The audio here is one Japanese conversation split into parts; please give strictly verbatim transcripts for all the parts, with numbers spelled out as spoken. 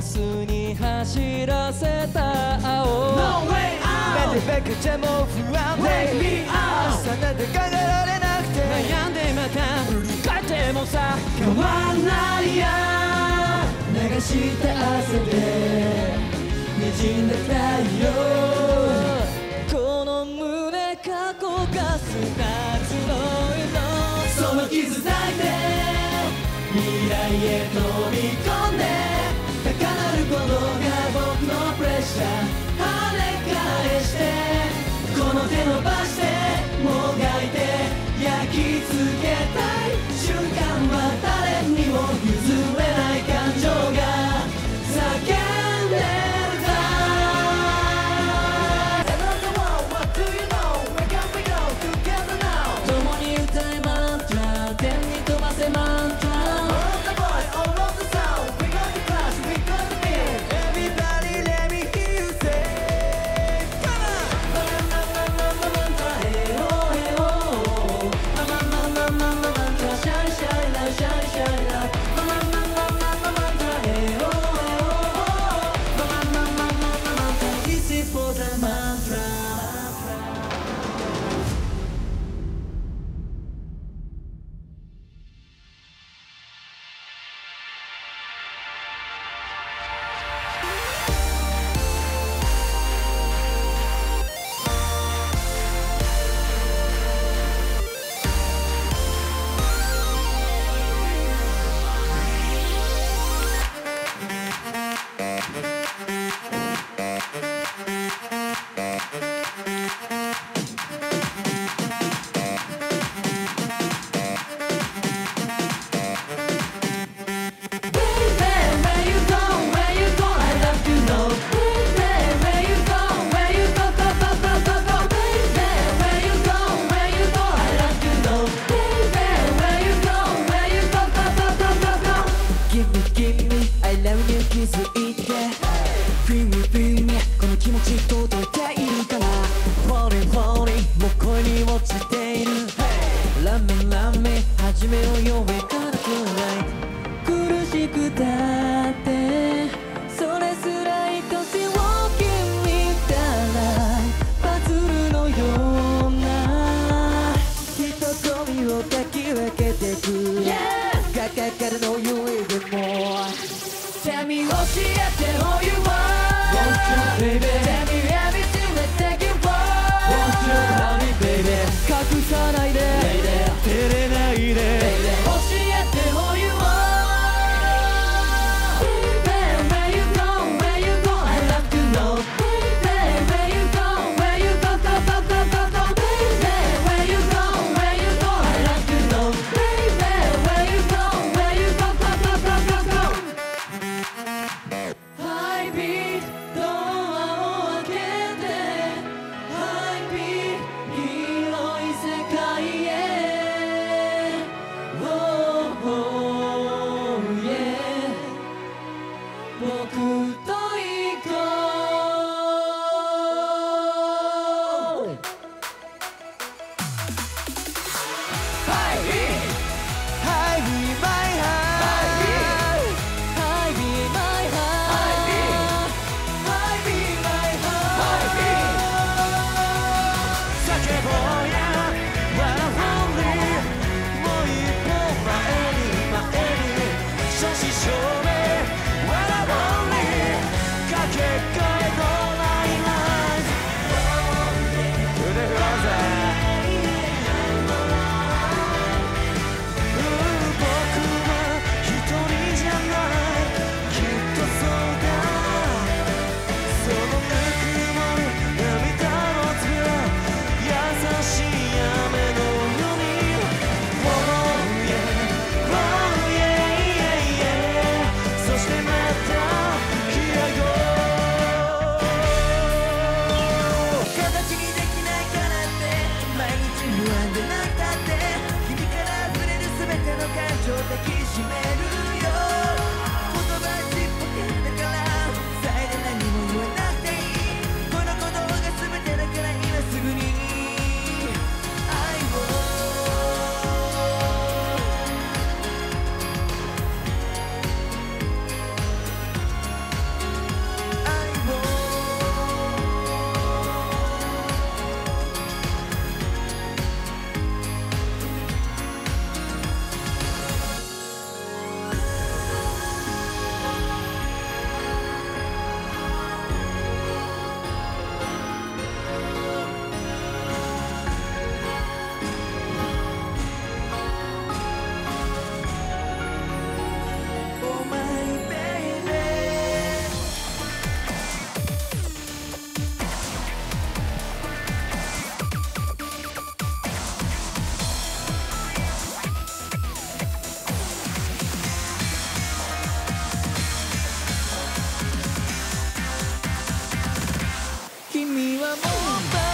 スに走らせた青 No way out 目でべくても不安 Take me out 朝なんて考えられなくて悩んでまた振り返ってもさ変わんないや流した汗で滲んだ太陽この胸過去がす夏の色その傷抱いて未来へ飛び込んで高鳴ることが僕のプレッシャー跳ね返してこの手伸ばしてもがいて焼き付けたい瞬間は誰にも譲れない感情が叫んでるさ What do you know? Where can we go together now? 共に歌えマントラ天に飛ばせマントラ All of the boys, all of the sound We got the clash, we got the beat Everybody let me hear you say Come on マントラヘロヘロマママママママントラシャイシャイラシャイシャイラマママママママントラヘロヘロマママママママントラ This is for the mantra気づいて Feel me, feel me この気持ち届いているかな Falling, falling もう恋に落ちている ラメラメ始めろよ上からくらい苦しくたってそれすら愛しを君たらパズルのような一込みを抱き分けてく Yeah かかからのゆえでもTell me 教えて who you are Want you baby Tell me everything let's take it for Want you honey baby 隠さないで 照れないで 教えて who you are Baby where you go where you go I love to know Baby where you go where you go go go go go go Baby where you go where you go I love to know Baby where you go where you go go go go go goハイビートドアを開けてハイビート広い世界へ Oh, oh, yeah 僕と行こう ハイビート Hi be my heart Hi be my heart Hi be my heart 叫ぼうや Wanna hold me もう一歩前に前に正真正銘 Wanna hold me 駆け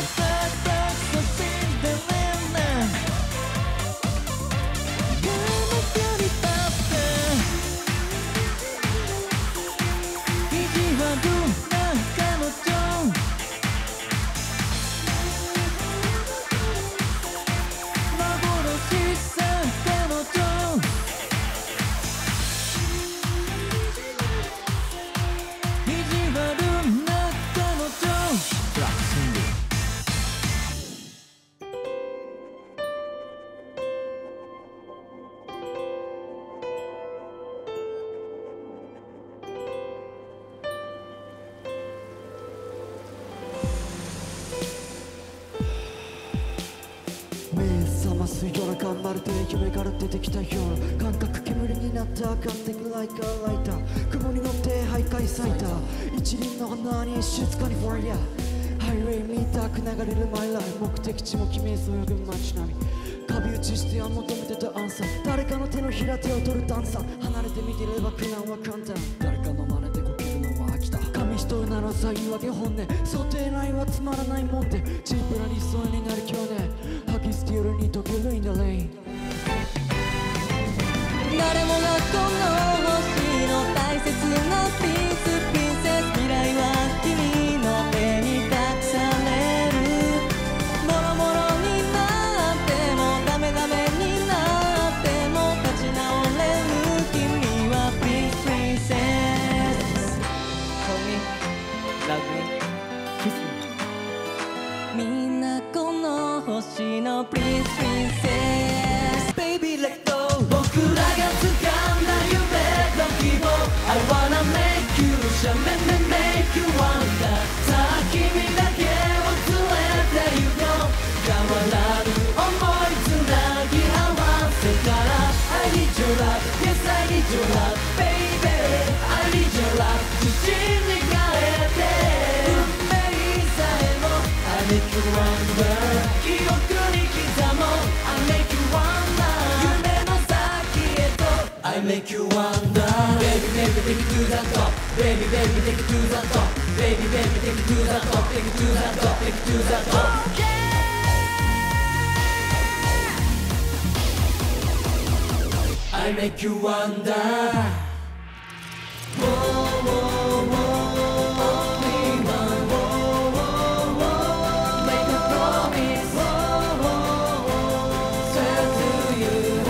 夜中まるで夢から出てきたような感覚煙になった勝手にライカーライター雲に乗って徘徊咲いた一輪の花に静かにフォーヤーハイウェイ見たく流れるマイライフ目的地も決め急ぐ街並み壁打ちしては求めてたアンサー誰かの手のひら手を取るダンサー離れて見てれば苦難は簡単誰かの真似でこけるのは飽きた紙一重ならさ言い訳本音想定内はつまらないもんでチープな理想になる今日ね吐き捨て夜に溶けるインダレイン誰もがこの星の大切なプリンスプリンセス未来は君の手に託されるボロボロになってもダメダメになっても立ち直れる君はプリンスプリンセス Call me, love me, kiss me みんなこの星のプリンスプリンセス Baby let go僕らが掴んだ夢の希望 I wanna make you shine make you wonder さあ君だけを連れて行こう変わらぬ想いつなぎ合わせたら I need your love yes I need your love baby I need your love 自信に変えて運命さえも I make you wonder 記憶に刻もう I make you wonder I make you wonder Baby, baby, take it to the top Baby, baby, take it to the top Baby, baby, take it to the top Take it to the top, take it to the top I make you wonder Whoa, whoa, whoa Only one Whoa, whoa, whoa Make a promise Whoa, whoa, whoa Swear to you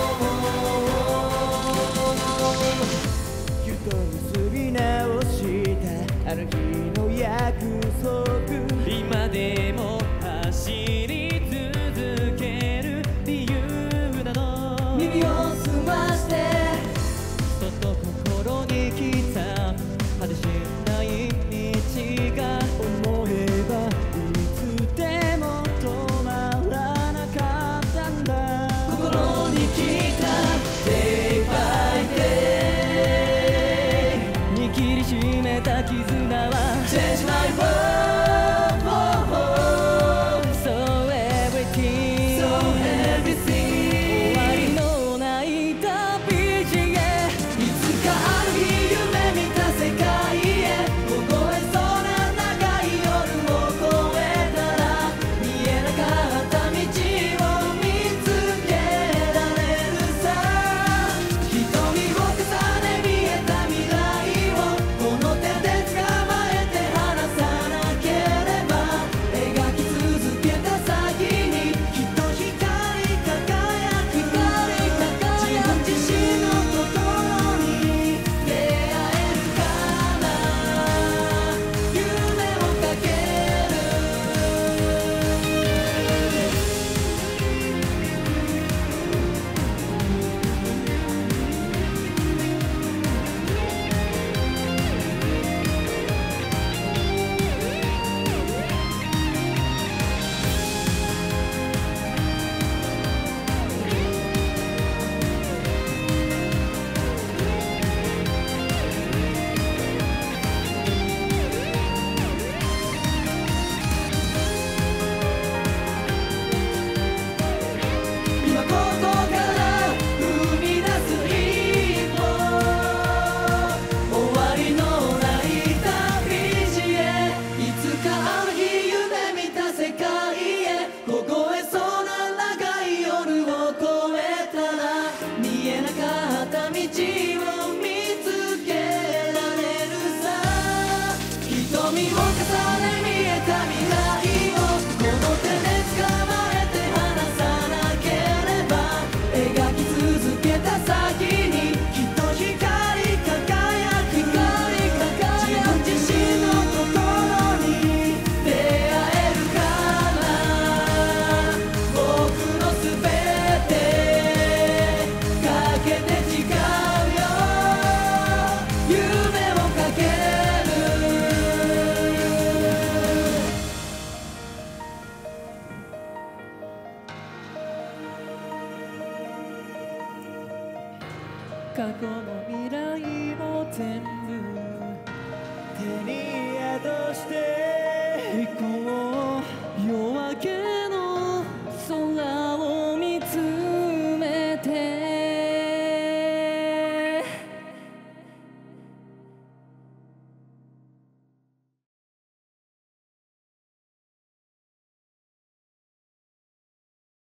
結び直したあの日の約束今でも走り続ける理由なの耳を澄ましてそっと心に来た果てしない道が思えばいつでも止まらなかったんだ心に来た Day by day握りしめた絆は Change my world So everything So everything 終わりのない旅路へいつかある日夢見た世界へ凍えそうな長い夜を越えたら見えなかった道を見つけられるさ瞳を重ね見えた未来この手で捕まえて離さなけれ過去も未来も全部手に宿して